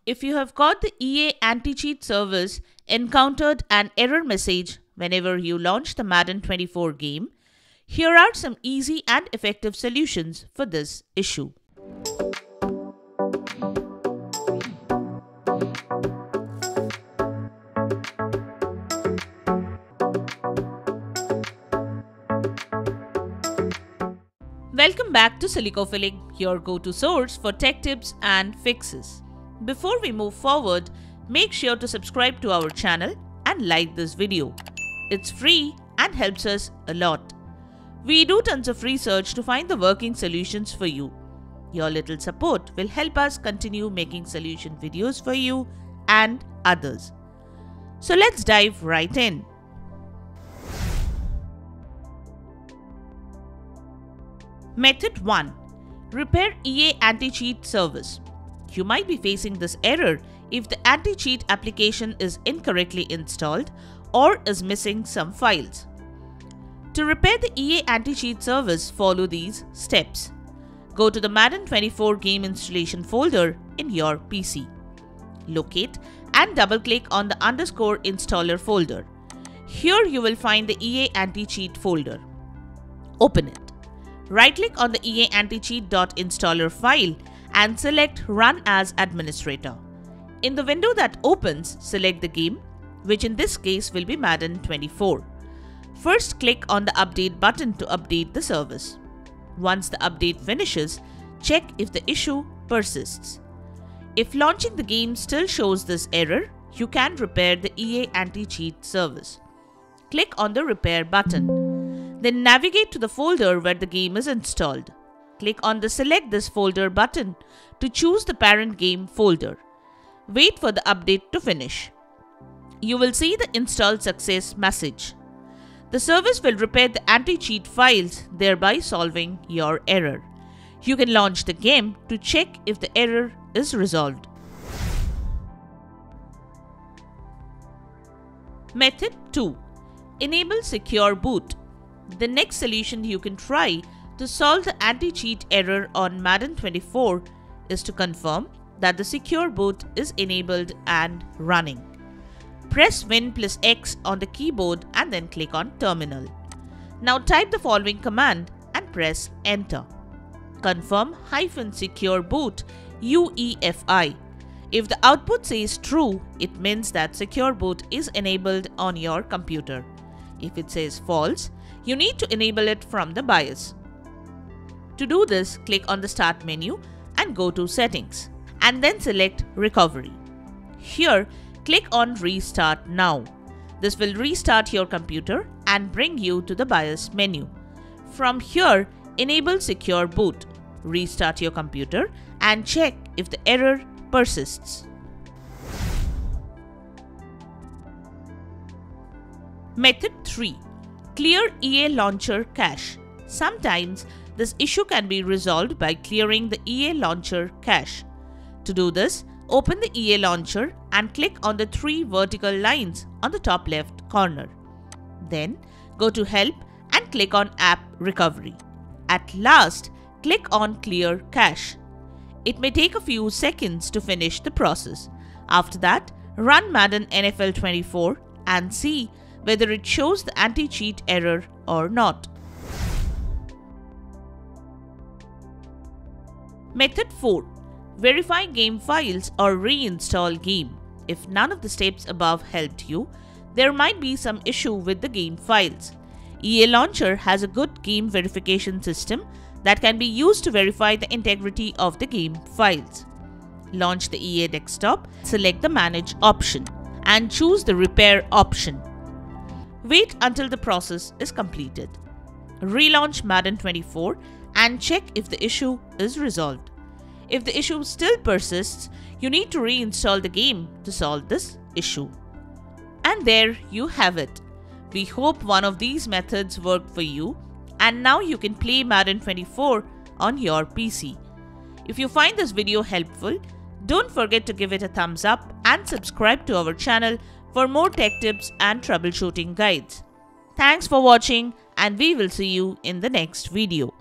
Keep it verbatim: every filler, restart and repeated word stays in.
If you have got the E A AntiCheat Service encountered an error message whenever you launch the Madden twenty-four game, here are some easy and effective solutions for this issue. Welcome back to Silicophilic, your go-to source for tech tips and fixes. Before we move forward, make sure to subscribe to our channel and like this video. It's free and helps us a lot. We do tons of research to find the working solutions for you. Your little support will help us continue making solution videos for you and others. So let's dive right in. Method one. Repair E A AntiCheat Service. You might be facing this error if the anti-cheat application is incorrectly installed or is missing some files. To repair the E A AntiCheat Service, follow these steps. Go to the Madden twenty-four game installation folder in your P C. Locate and double-click on the underscore installer folder. Here you will find the E A AntiCheat folder. Open it. Right-click on the E A AntiCheat.installer file and select Run as Administrator. In the window that opens, select the game, which in this case will be Madden twenty-four. First, click on the Update button to update the service. Once the update finishes, check if the issue persists. If launching the game still shows this error, you can repair the E A AntiCheat service. Click on the Repair button. Then navigate to the folder where the game is installed. Click on the Select this folder button to choose the parent game folder. Wait for the update to finish. You will see the Install Success message. The service will repair the anti-cheat files, thereby solving your error. You can launch the game to check if the error is resolved. Method two. Enable Secure Boot. The next solution you can try to solve the anti-cheat error on Madden twenty-four is to confirm that the secure boot is enabled and running. Press Win plus X on the keyboard and then click on Terminal. Now type the following command and press Enter. Confirm hyphen secure boot U E F I. If the output says true, it means that secure boot is enabled on your computer. If it says false, you need to enable it from the BIOS. To do this, click on the Start menu and go to Settings and then select Recovery. Here, click on Restart Now. This will restart your computer and bring you to the BIOS menu. From here, enable Secure Boot. Restart your computer and check if the error persists. Method three. Clear E A Launcher cache. Sometimes this issue can be resolved by clearing the E A Launcher cache. To do this, open the E A Launcher and click on the three vertical lines on the top left corner. Then go to Help and click on App Recovery. At last, click on Clear Cache. It may take a few seconds to finish the process. After that, run Madden N F L twenty-four and see whether it shows the anti-cheat error or not. Method four. Verify game files or reinstall game. If none of the steps above helped you, there might be some issue with the game files. E A Launcher has a good game verification system that can be used to verify the integrity of the game files. Launch the E A desktop, select the Manage option, and choose the Repair option. Wait until the process is completed. Relaunch Madden twenty-four and check if the issue is resolved. If the issue still persists, you need to reinstall the game to solve this issue. And there you have it. We hope one of these methods worked for you and now you can play Madden twenty-four on your P C. If you find this video helpful, don't forget to give it a thumbs up and subscribe to our channel for more tech tips and troubleshooting guides. Thanks for watching and we will see you in the next video.